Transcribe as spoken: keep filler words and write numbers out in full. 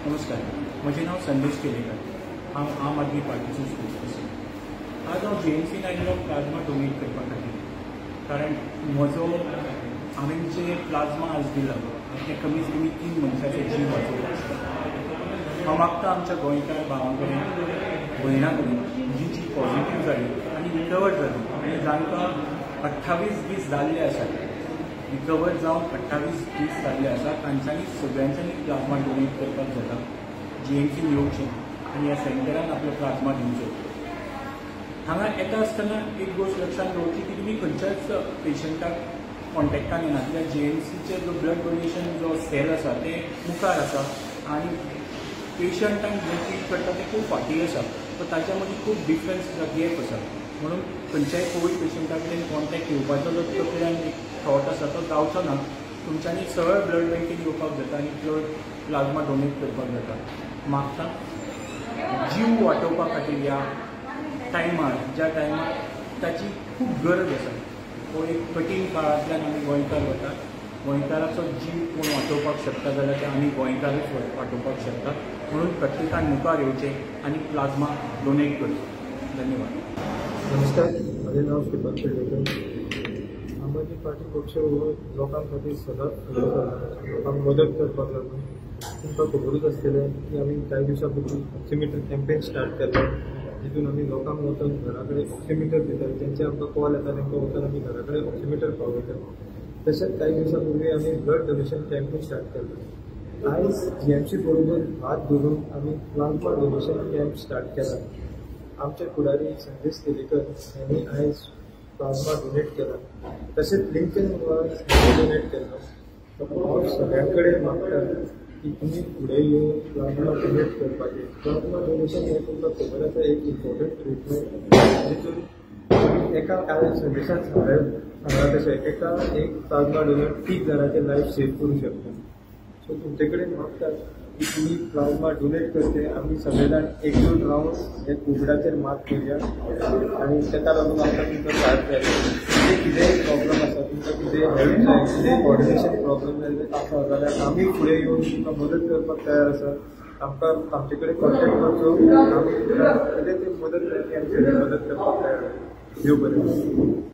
नमस्कार, म्हजें नांव संदेश केलेकर। हांव आम आदमी पार्टीचो स्पोक्सपर्सन। आज हांव जेएनसीन आयिल्लो प्लाज्मा डोनेट करपा खातीर, कारण म्हजो हांवें जे प्लाज्मा आज दिला ते कमीत कमी तीन मनशांचे जीव वाचोवपाक शकता। हांव मागता आमच्या गोंयकार भावां कडेन भयणां कडेन जी जी पॉझिटीव जाली आनी रिकवर जाली आनी जांकां अठ्ठावीस दीस जाल्ले आसात, रिकवर जावन अठ्ठावीस दीस जाल्ले आसात, तांच्यांनी सगळ्यांच्यांनी प्लाज्मा डोनेट करपाक जाता। जीएमसीन येवचें आनी ह्या सेंटरान आपलो प्लाज्मा दिवचो। हांगा येता आसतना एक गोश्ट लक्षात दवरची की तुमी खंयच्याच पेशंटाक कॉन्टेक्टान येना, कित्याक जीएमसीचे जो ब्लड डोनेशन जो सेल आसा ते मुखार आसा आनी पेशंटांक जे ट्रीट करता ते खूब फाटीं आसा, सो ताच्या मदीं खूब डिफरन्स गॅप आसा। म्हणून खंयच्याय कोवीड पेशंटा कडेन कॉन्टेक्ट येवपाचो जो तकल्यान एक थॉट आसा तो जावचो ना। तुमच्यांनी सरळ ब्लड बँकेन येवपाक जाता आनी ब्लड प्लाज्मा डोनेट करपाक जाता। मागता जीव वाटोवपा खातीर ह्या टायमार, ज्या टायमार ताची खूब गरज आसा, हो एक कठीण काळांतल्यान आमी गोंयकार वतात। गोंयकाराचो जीव कोण वाटोवपाक शकता जाल्यार ते आमी गोंयकारच वाटोवपाक शकता। म्हणून प्रत्येकान मुखार येवचें आनी प्लाज्मा डोनेट करचो। धन्यवाद। नमस्कार, माझे नाव श्रीपाद पेडणेकर। आम आदमी पार्टी पक्ष लोकां खातीर सदांच लोकांक मदत करपाक लागून तुमकां खबरूच आसतलें की आमी कांय दिवसां पयलीं ऑक्सिमीटर कॅम्पेन स्टार्ट केल्लो, जितून आमी लोकांक वचून घरा कडेन ऑक्सिमीटर दितात। जेंचे आमकां कॉल येता तांकां वचून आमी घरा कडेन ऑक्सिमीटर पावयतात। तशेंच कांय दिवसां पयलीं आमी ब्लड डोनेशन कॅम्पेन स्टार्ट केल्लो। आयज जीएमसी बरोबर हात धरून आमी प्लाज्मा डोनेशन कॅम्प स्टार्ट केला। आमचे फुडारी संदेश केलेकर यांनी आयज प्लाज्मा डोनेट केला। तसेच लिंकन डोनेट केला। हांव सगळ्यां कडेन मागता की तुमी फुडें येवन प्लाज्मा डोनेट करपाचें। प्लाज्मा डोनेशन हें तुमकां खबर आसा एक इम्पॉर्टंट ट्रिटमेंट, जितून एका काल संदेशान सांगला तशें एका एक प्लाज्मा डोनेट तीन जाणांचें लायफ सेव करूं शकता। सो तुमचे कडेन मागता की तुमी प्लाज्मा डोनेट करचे, आमी सगळे जाण एकजूट रावन हे कोविडाचेर मात करूया आनी ताका लागून आमकां तुमकां साथ जाय। तुमचे कितेंय प्रॉब्लम आसा, तुमकां कितेंय हेल्थ जाय, कितेंय कोऑर्डिनेशन प्रॉब्लम जाय आसा जाल्यार आमी फुडें येवन तुमकां मदत करपाक तयार आसा। आमकां आमचे कडेन कॉन्टेक्ट करचो, आमी तुमकां कितें ती मदत जाय ती आमी मदत करपाक तयार आसा। देव बरें।